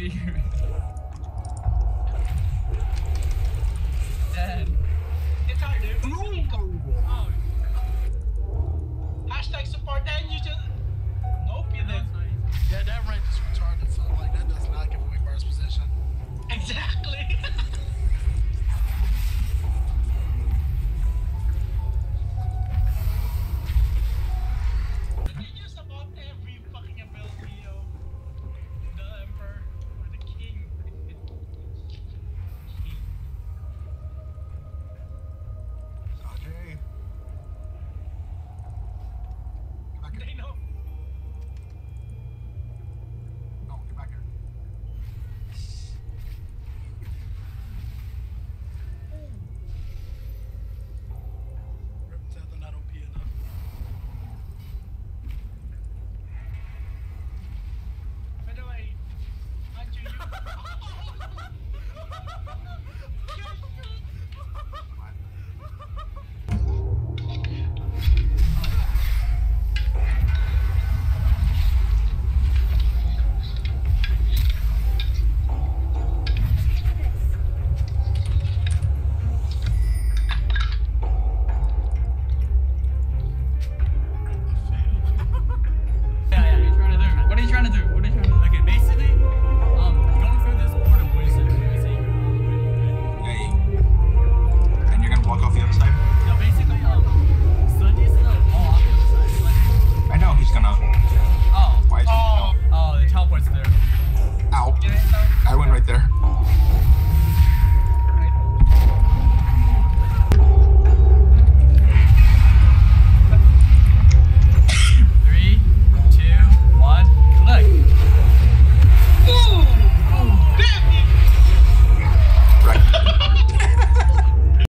figure. Damn. It's hard, dude. Oh, Hashtag support and you just... Nope, you that's didn't. nice. Yeah, that range is retarded, so like that does not give away first position. Exactly.